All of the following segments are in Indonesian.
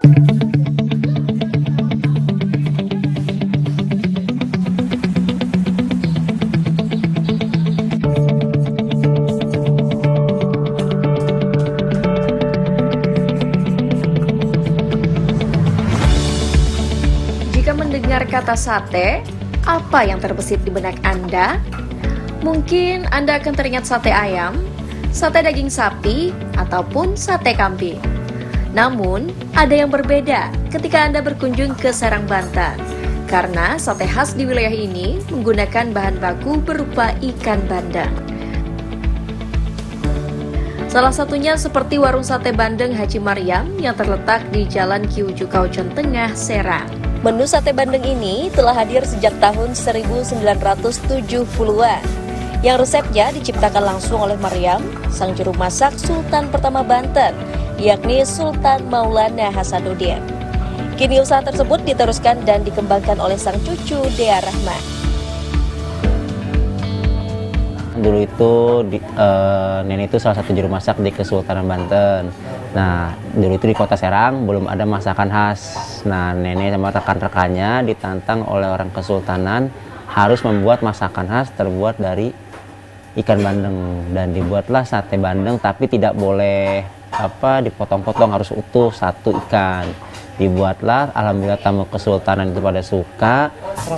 Jika mendengar kata sate, apa yang terbesit di benak Anda? Mungkin Anda akan teringat sate ayam, sate daging sapi, ataupun sate kambing. Namun, ada yang berbeda ketika Anda berkunjung ke Serang, Banten. Karena sate khas di wilayah ini menggunakan bahan baku berupa ikan bandeng. Salah satunya seperti warung sate bandeng Haji Maryam yang terletak di Jalan Kiuju Kaucon Tengah, Serang. Menu sate bandeng ini telah hadir sejak tahun 1970-an. Yang resepnya diciptakan langsung oleh Maryam, sang juru masak Sultan pertama Banten, yakni Sultan Maulana Hasanuddin. Kini usaha tersebut diteruskan dan dikembangkan oleh sang cucu Dea Rahma. Dulu itu nenek itu salah satu juru masak di Kesultanan Banten. Nah, dulu itu di kota Serang belum ada masakan khas. Nah, nenek sama rekan-rekannya ditantang oleh orang Kesultanan harus membuat masakan khas terbuat dari ikan bandeng, dan dibuatlah sate bandeng, tapi tidak boleh dipotong-potong, harus utuh satu ikan. Dibuatlah, alhamdulillah tamu Kesultanan itu pada suka.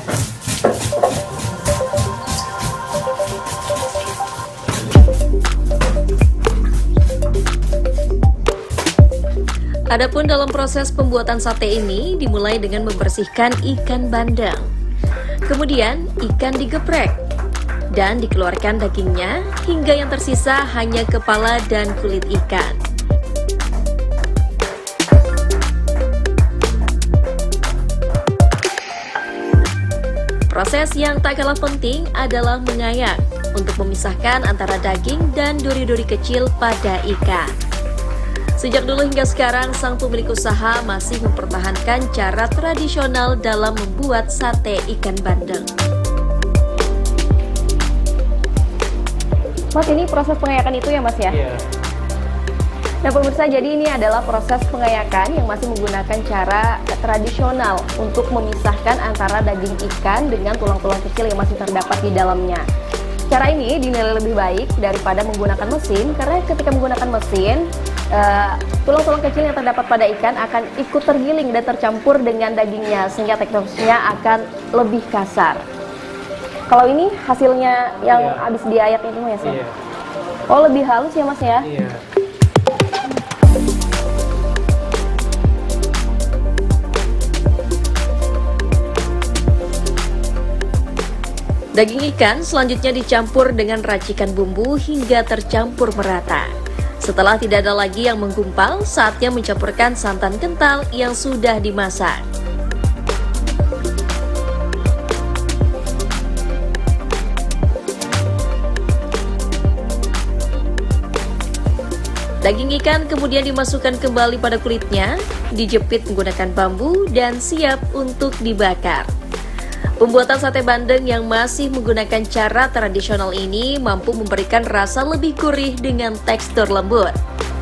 Adapun dalam proses pembuatan sate ini dimulai dengan membersihkan ikan bandeng. Kemudian ikan digeprek dan dikeluarkan dagingnya hingga yang tersisa hanya kepala dan kulit ikan. Proses yang tak kalah penting adalah mengayak untuk memisahkan antara daging dan duri-duri kecil pada ikan. Sejak dulu hingga sekarang, sang pemilik usaha masih mempertahankan cara tradisional dalam membuat sate ikan bandeng. Mas, ini proses pengayakan itu ya Mas ya? Iya. Nah pemirsa, jadi ini adalah proses pengayakan yang masih menggunakan cara tradisional untuk memisahkan antara daging ikan dengan tulang-tulang kecil yang masih terdapat di dalamnya. Cara ini dinilai lebih baik daripada menggunakan mesin, karena ketika menggunakan mesin, tulang-tulang kecil yang terdapat pada ikan akan ikut tergiling dan tercampur dengan dagingnya, sehingga teksturnya akan lebih kasar. Kalau ini hasilnya yang habis diayak itu Mas ya? Oh, lebih halus ya Mas ya? Iya. Daging ikan selanjutnya dicampur dengan racikan bumbu hingga tercampur merata. Setelah tidak ada lagi yang menggumpal, saatnya mencampurkan santan kental yang sudah dimasak. Daging ikan kemudian dimasukkan kembali pada kulitnya, dijepit menggunakan bambu dan siap untuk dibakar. Pembuatan sate bandeng yang masih menggunakan cara tradisional ini mampu memberikan rasa lebih gurih dengan tekstur lembut.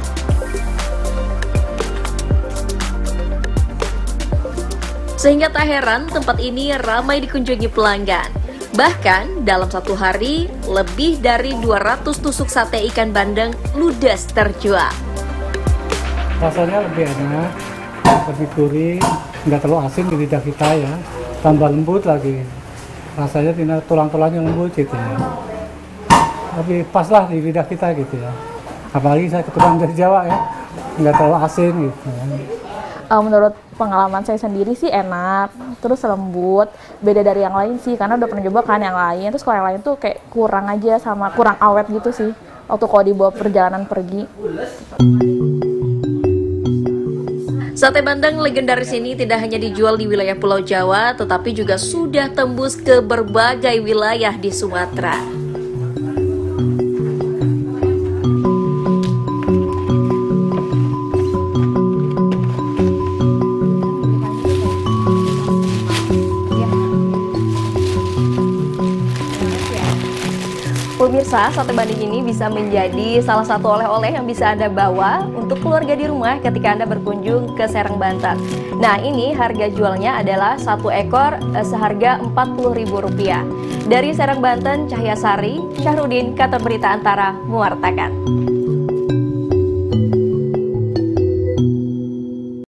Sehingga tak heran tempat ini ramai dikunjungi pelanggan. Bahkan dalam satu hari, lebih dari 200 tusuk sate ikan bandeng ludes terjual. Rasanya lebih enak, lebih gurih, nggak terlalu asin di lidah kita ya. Tambah lembut lagi, rasanya tulang-tulangnya lembut gitu ya. Tapi pas lah di lidah kita gitu ya. Apalagi saya keturunan dari Jawa ya, nggak terlalu asin gitu. Menurut pengalaman saya sendiri sih enak, terus lembut, beda dari yang lain sih, karena udah pernah coba kan yang lain. Terus kalau yang lain tuh kayak kurang aja, sama kurang awet gitu sih, waktu kalau dibawa perjalanan pergi. Sate bandeng legendaris ini tidak hanya dijual di wilayah Pulau Jawa, tetapi juga sudah tembus ke berbagai wilayah di Sumatera. Pemirsa, pemirsa, sate bandeng ini bisa menjadi salah satu oleh-oleh yang bisa Anda bawa untuk keluarga di rumah ketika Anda berkunjung ke Serang, Banten. Nah, ini harga jualnya adalah 1 ekor seharga Rp40.000. Dari Serang, Banten, Cahyasari, Syahrudin, Kantor Berita Antara, mewartakan.